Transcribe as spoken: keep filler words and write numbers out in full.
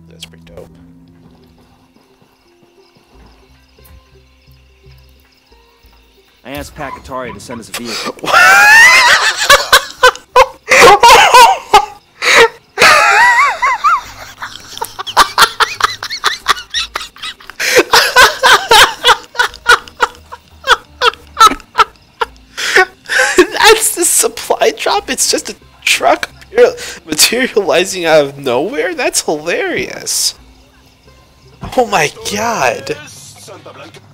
That's pretty dope. I asked Pacatari to send us a vehicle. That's the supply drop? It's just a truck materializing out of nowhere? That's hilarious. Oh my god.